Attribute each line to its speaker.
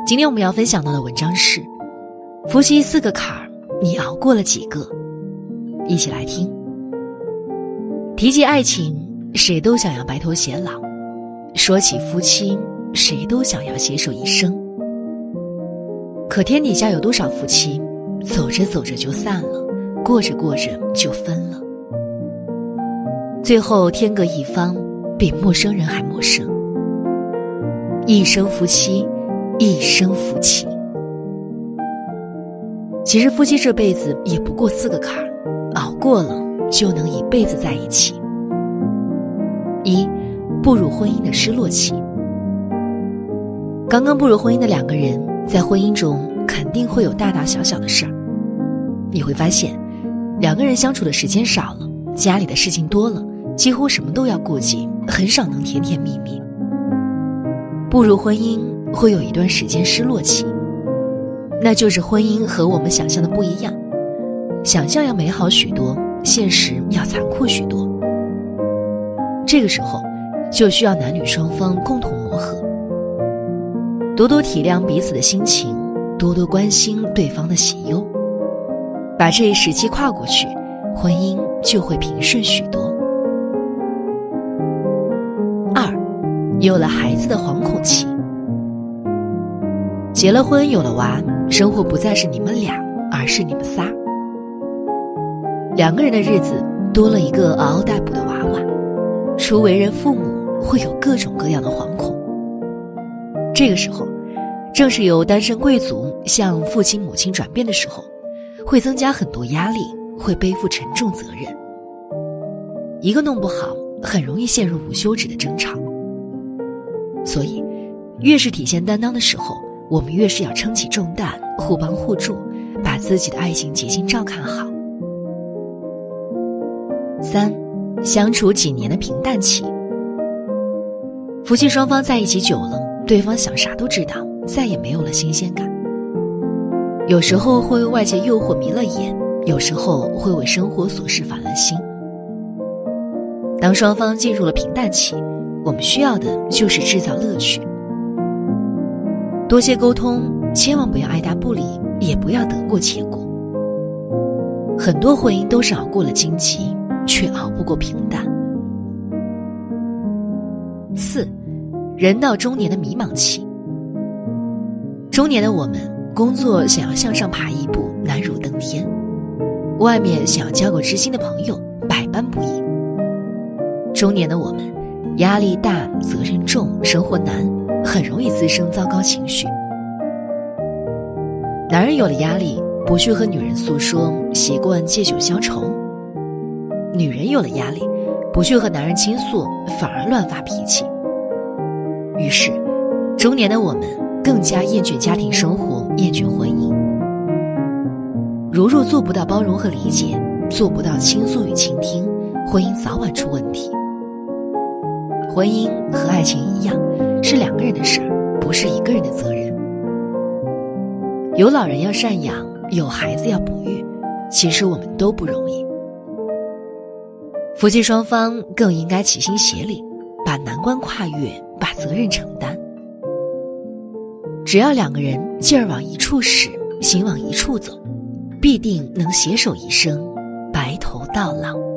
Speaker 1: 今天我们要分享到的文章是夫妻4个坎儿，你熬过了几个？一起来听。提及爱情，谁都想要白头偕老；说起夫妻，谁都想要携手一生。可天底下有多少夫妻，走着走着就散了，过着过着就分了，最后天各一方，比陌生人还陌生。一生夫妻，一生夫妻。其实夫妻这辈子也不过4个坎儿，熬过了就能一辈子在一起。1. 步入婚姻的失落期。刚刚步入婚姻的2个人，在婚姻中肯定会有大大小小的事儿。你会发现2个人相处的时间少了，家里的事情多了，几乎什么都要顾及，很少能甜甜蜜蜜。步入婚姻会有一段时间失落期，那就是婚姻和我们想象的不一样，想象要美好许多，现实要残酷许多。这个时候就需要男女双方共同磨合，多多体谅彼此的心情，多多关心对方的喜忧，把这一时期跨过去，婚姻就会平顺许多。2. 有了孩子的惶恐期。结了婚有了娃，生活不再是你们俩，而是你们仨。2个人的日子多了一个嗷嗷待哺的娃娃，初为人父母会有各种各样的惶恐。这个时候正是由单身贵族向父亲母亲转变的时候，会增加很多压力，会背负沉重责任。一个弄不好，很容易陷入无休止的争吵。所以越是体现担当的时候，我们越是要撑起重担，互帮互助，把自己的爱情结晶照看好。3. 相处几年的平淡期。夫妻双方在一起久了，对方想啥都知道，再也没有了新鲜感。有时候会为外界诱惑迷了眼，有时候会为生活琐事烦了心。当双方进入了平淡期，我们需要的就是制造乐趣。多些沟通，千万不要爱答不理，也不要得过且过。很多婚姻都是熬过了荆棘，却熬不过平淡。4. 人到中年的迷茫期。中年的我们，工作想要向上爬一步，难如登天；外面想要交个知心的朋友，百般不易。中年的我们，压力大，责任重，生活难，很容易滋生糟糕情绪。男人有了压力，不去和女人诉说，习惯借酒消愁；女人有了压力，不去和男人倾诉，反而乱发脾气。于是中年的我们更加厌倦家庭生活，厌倦婚姻。如若做不到包容和理解，做不到倾诉与倾听，婚姻早晚出问题。婚姻和爱情一样，是2个人的事儿，不是1个人的责任。有老人要赡养，有孩子要哺育，其实我们都不容易。夫妻双方更应该齐心协力，把难关跨越，把责任承担。只要2个人劲儿往一处使，心往一处走，必定能携手一生，白头到老。